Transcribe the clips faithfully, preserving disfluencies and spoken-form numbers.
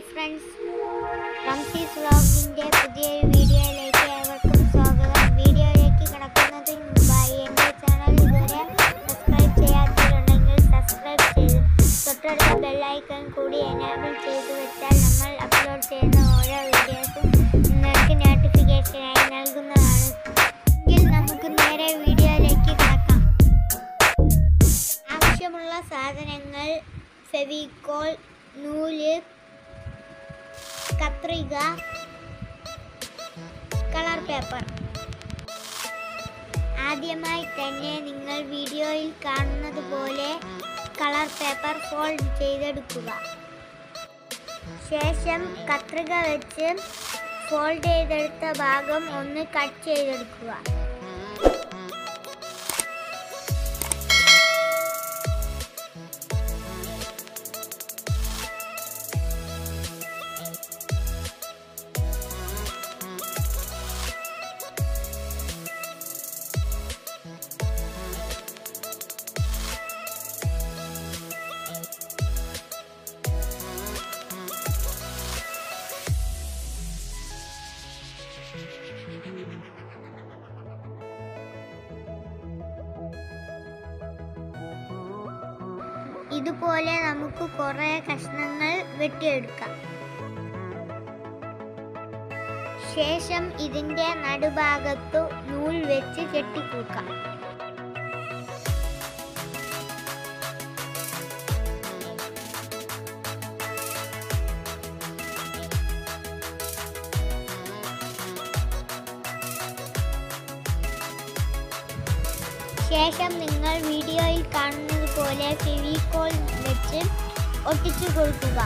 Friends, റംസീസ് വ്ലോഗിൻ്റെ പുതിയൊരു വീഡിയോയിലേക്ക് ഏവർക്കും സ്വാഗതം. വീഡിയോയിലേക്ക് കിടക്കുന്നതിന് മുമ്പായി എൻ്റെ ചാനൽ ഇതുവരെ സബ്സ്ക്രൈബ് ചെയ്യാത്തവരുണ്ടെങ്കിൽ സബ്സ്ക്രൈബ് ചെയ്ത് തൊട്ടടുത്ത ബെല്ലൈക്കൺ കൂടി എനേബിൾ ചെയ്ത് വെച്ചാൽ നമ്മൾ അപ്ലോഡ് ചെയ്യുന്ന ഓരോ വീഡിയോസും നിങ്ങൾക്ക് നോട്ടിഫിക്കേഷനായി നൽകുന്നതാണ്. എങ്കിൽ നമുക്ക് നേരെ വീഡിയോയിലേക്ക് കിടക്കാം. ആവശ്യമുള്ള സാധനങ്ങൾ: ഫെവിക്കോൾ, നൂല്, കത്രിക, കളർ പേപ്പർ. ആദ്യമായി തന്നെ നിങ്ങൾ വീഡിയോയിൽ കാണുന്നത് പോലെ കളർ പേപ്പർ ഫോൾഡ് ചെയ്തെടുക്കുക. ശേഷം കത്രിക വെച്ച് ഫോൾഡ് ചെയ്തെടുത്ത ഭാഗം ഒന്ന് കട്ട് ചെയ്തെടുക്കുക. ഇതുപോലെ നമുക്ക് കുറേ കഷ്ണങ്ങൾ വെട്ടിയെടുക്കാം. ശേഷം ഇതിൻ്റെ നടുഭാഗത്തു നൂൽ വെച്ച് കെട്ടിക്കൂക്കാം. ശേഷം നിങ്ങൾ വീഡിയോയിൽ കാണുന്നത് പോലെ ഫെവിക്കോൾ വെച്ച് ഒട്ടിച്ചു കൊടുക്കുക.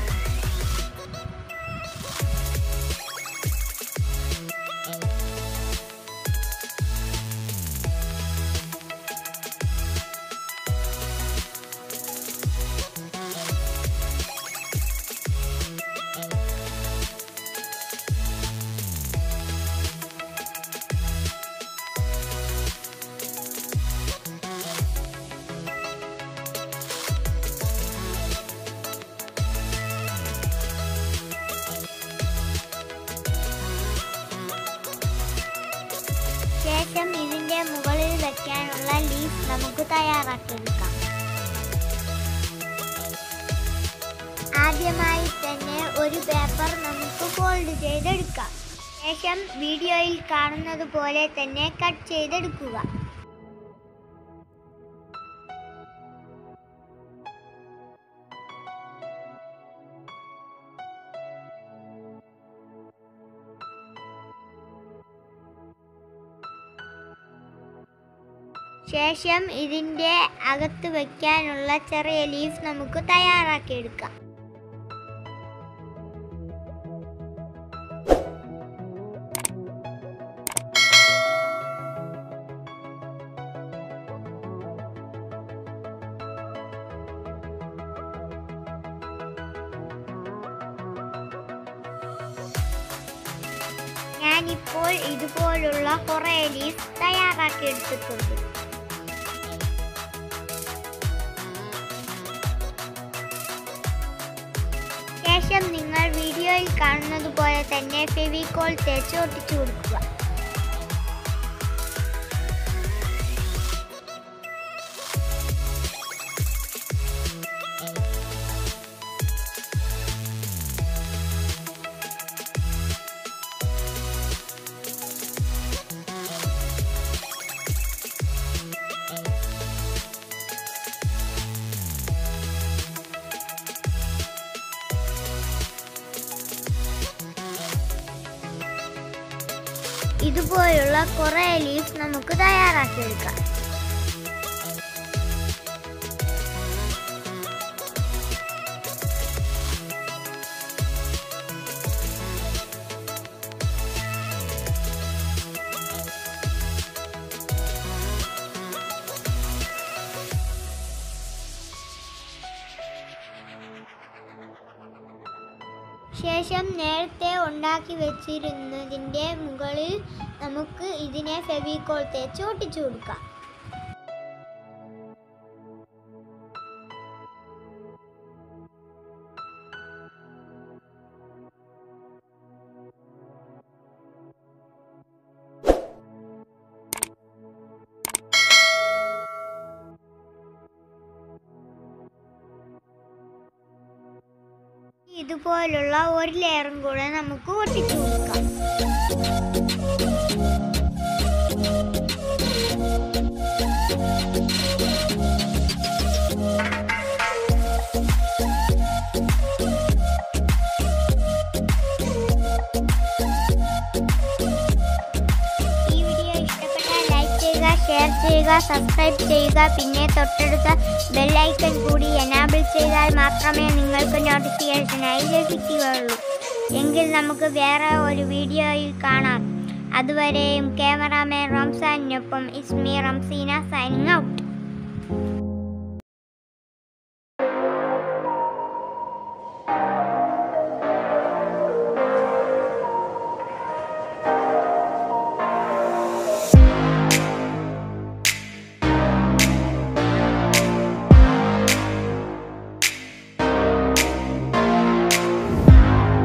ശേഷം ഇതിൻ്റെ മുകളിൽ വയ്ക്കാനുള്ള ലീഫ് നമുക്ക് തയ്യാറാക്കിയെടുക്കാം. ആദ്യമായി തന്നെ ഒരു പേപ്പർ നമുക്ക് ഫോൾഡ് ചെയ്തെടുക്കാം. ശേഷം വീഡിയോയിൽ കാണുന്നത് പോലെ തന്നെ കട്ട് ചെയ്തെടുക്കുക. ശേഷം ഇതിൻ്റെ അകത്ത് വയ്ക്കാനുള്ള ചെറിയ ലീഫ് നമുക്ക് തയ്യാറാക്കിയെടുക്കാം. ഞാനിപ്പോൾ ഇതുപോലുള്ള കുറേ ലീഫ് തയ്യാറാക്കിയെടുത്തിട്ടുണ്ട്. ശേഷം നിങ്ങൾ വീഡിയോയിൽ കാണുന്നത് പോലെ തന്നെ ഫെവിക്കോൾ തേച്ച് ഒട്ടിച്ചു കൊടുക്കുക. ഇതുപോലുള്ള കുറേ ലീഫ് നമുക്ക് തയ്യാറാക്കിയെടുക്കാം. ശേഷം നേരത്തെ ഉണ്ടാക്കി വെച്ചിരുന്നതിൻ്റെ മുകളിൽ നമുക്ക് ഇതിനെ ഫെവിക്കോൾ തേച്ച് ഒട്ടിച്ചു കൊടുക്കാം. ഇതുപോലുള്ള ഒരു ലെയറും കൂടെ നമുക്ക് ഒട്ടിച്ചു കൊടുക്കാം. ഷെയർ ചെയ്യുക, സബ്സ്ക്രൈബ് ചെയ്യുക. പിന്നെ തൊട്ടടുത്ത ബെല്ലൈക്കൺ കൂടി എനാബിൾ ചെയ്താൽ മാത്രമേ നിങ്ങൾക്ക് നോട്ടിഫിക്കേഷനായി ലഭിക്കുകയുള്ളൂ. എങ്കിൽ നമുക്ക് വേറെ ഒരു വീഡിയോയിൽ കാണാം. അതുവരെയും ക്യാമറാമാൻ റംസാനിനൊപ്പം ഇസ്മി റംസീന സൈനിങ് ഔട്ട്.